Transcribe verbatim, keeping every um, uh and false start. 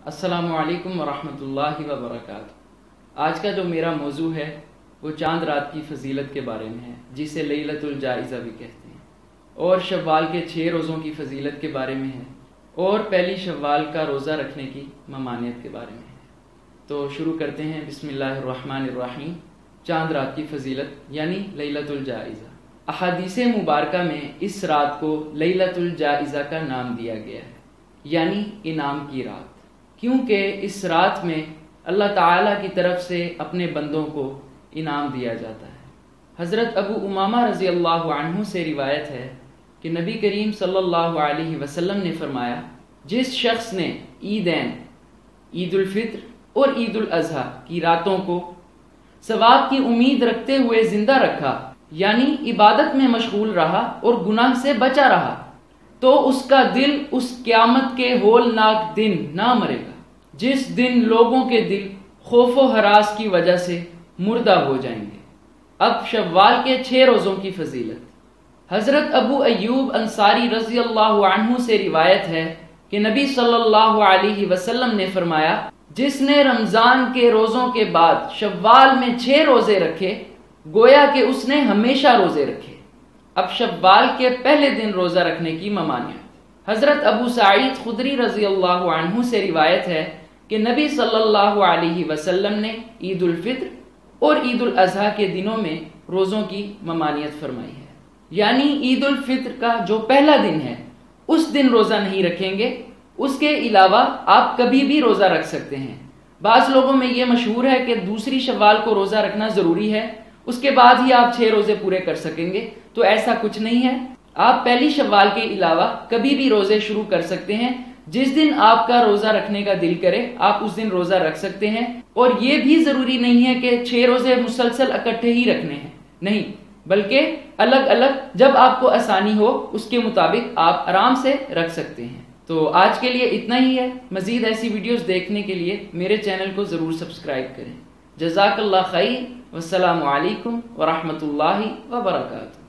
السلام علیکم ورحمۃ اللہ وبرکاتہ۔ آج کا جو میرا موضوع ہے وہ چاند رات کی فضیلت کے بارے میں ہے، جسے لیلۃ الجائزہ بھی کہتے ہیں، اور شوال کے چھ روزوں کی فضیلت کے بارے میں ہے، اور پہلی شوال کا روزہ رکھنے کی ممانعت کے بارے میں ہے۔ تو شروع کرتے ہیں۔ بسم اللہ الرحمن الرحیم۔ چاند رات کی فضیلت یعنی لیلۃ الجائزہ۔ احادیث مبارکہ میں اس رات کو لیلۃ الجائزہ کا نام دیا گیا ہے، یعنی انعام کی رات، کیونکہ اس رات میں اللہ تعالیٰ کی طرف سے اپنے بندوں کو انعام دیا جاتا ہے۔ حضرت ابو امامہ رضی اللہ عنہ سے روایت ہے کہ نبی کریم صلی اللہ علیہ وسلم نے فرمایا، جس شخص نے عیدین، عید الفطر اور عید الاضحیٰ کی راتوں کو ثواب کی امید رکھتے ہوئے زندہ رکھا، یعنی عبادت میں مشغول رہا اور گناہ سے بچا رہا، تو اس کا دل اس قیامت کے ہولناک دن نہ مرے گا جس دن لوگوں کے دل خوف و ہراس کی وجہ سے مردہ ہو جائیں گے۔ اب شوال کے چھ روزوں کی فضیلت۔ حضرت ابو ایوب انصاری رضی اللہ عنہ سے روایت ہے کہ نبی صلی اللہ علیہ وسلم نے فرمایا، جس نے رمضان کے روزوں کے بعد شوال میں چھ روزے رکھے، گویا کہ اس نے ہمیشہ روزے رکھے۔ اب شوال کے پہلے دن روزہ رکھنے کی ممانعت۔ حضرت ابو سعید خدری رضی اللہ عنہ سے روایت ہے کہ نبی صلی اللہ علیہ وسلم نے عید الفطر اور عید الاضحیٰ کے دنوں میں روزوں کی ممانعت فرمائی ہے، یعنی عید الفطر کا جو پہلا دن ہے اس دن روزہ نہیں رکھیں گے، اس کے علاوہ آپ کبھی بھی روزہ رکھ سکتے ہیں۔ بعض لوگوں میں یہ مشہور ہے کہ دوسری شوال کو روزہ رکھنا ضروری ہے، اس کے بعد ہی آپ چھ روزے پورے کر سکیں گے، تو ایسا کچھ نہیں ہے۔ آپ پہلی شوال کے علاوہ کبھی بھی روزے شروع کر سکتے ہیں، جس دن آپ کا روزہ رکھنے کا دل کرے آپ اس دن روزہ رکھ سکتے ہیں، اور یہ بھی ضروری نہیں ہے کہ چھ روزے مسلسل اکٹھے ہی رکھنے ہیں، نہیں، بلکہ الگ الگ جب آپ کو آسانی ہو اس کے مطابق آپ آرام سے رکھ سکتے ہیں۔ تو آج کے لیے اتنا ہی ہے۔ مزید ایسی ویڈیوز دیکھنے کے لیے میرے چینل کو ضرور سبسکرائب کریں۔ جزاک اللہ خیر، والسلام علیکم ورحمۃ اللہ وبرکاتہ۔